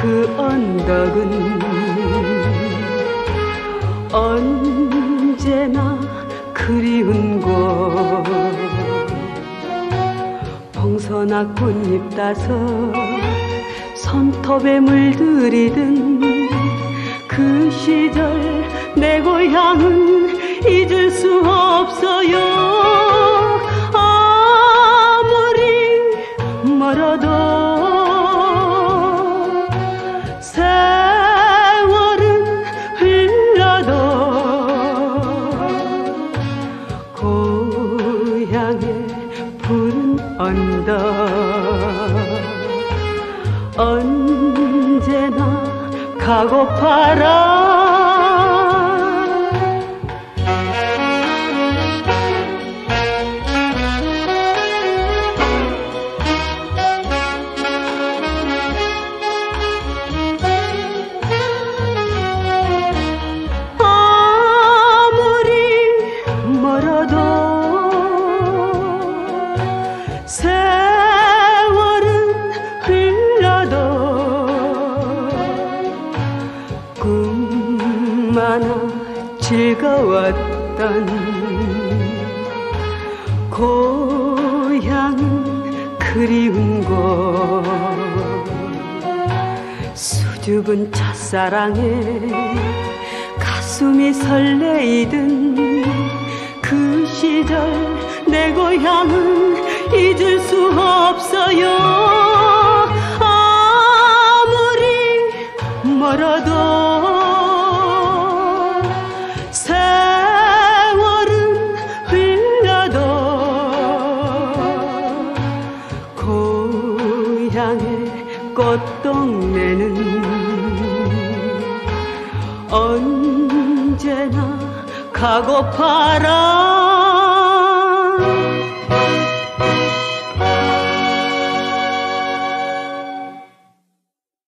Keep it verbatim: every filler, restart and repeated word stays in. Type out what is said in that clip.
그 언덕은 언제나 그리운 곳. 봉선화 꽃잎 따서 손톱에 물들이던 그 시절 내 고향은 잊을 수 없어요. 아무리 멀어도 세월은 흘러도 고향의 푸른 언덕 언제나 가고파라. 세월은 흘러도 꿈 많아 즐거웠던 고향은 그리운 곳. 수줍은 첫사랑에 가슴이 설레이던 그 시절 내 고향은 잊을 수 없어요. 아무리 멀어도 세월은 흘러도 고향의 꽃동네는 언제나 가고파라.